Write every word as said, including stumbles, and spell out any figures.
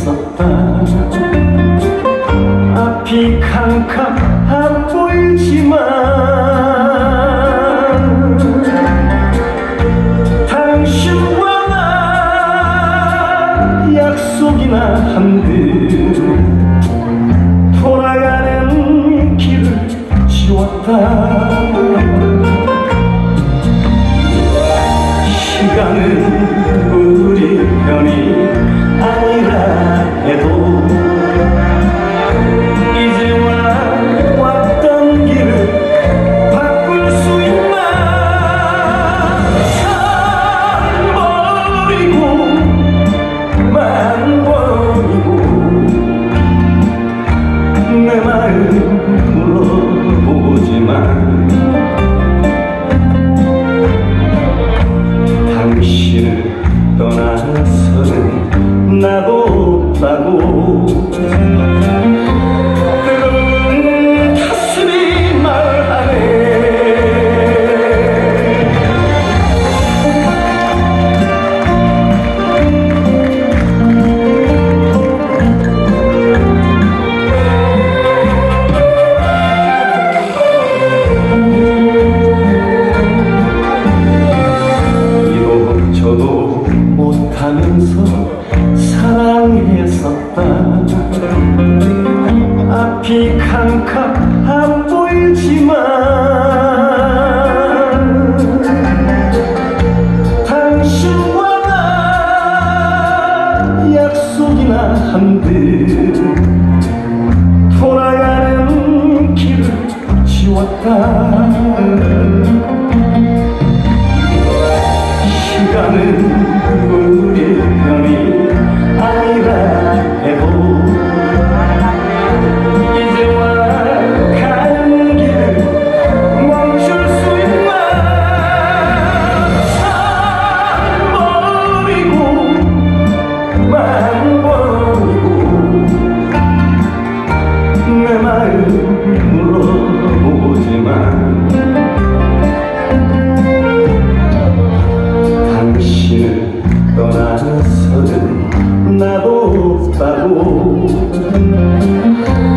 사랑했었다. 앞이 캄캄 보이지만 당신과 나 약속이나 한듯 돌아가는 길을 지웠다. 시간은 우리 편이 아니라 해도 이제와 왔던 길을 바꿀 수 있나. 산 버리고 만 버리고 내 마음 물어보지만 당신을 떠나서는 나도 없다고. 뜨거운 가슴이 말하네. 이도 저도 못하면서 사랑했었다. 앞이 캄캄 보이지만 당신과 나 약속이나 한듯 돌아가는 길을 지웠다. 시간은 우리 편이 아니라 해도 이제와 가는 길을 멈출 수 있나. 산 버리고 만 버리고 내 마음 물어보지만 당신을 떠나서는 나도 없다고.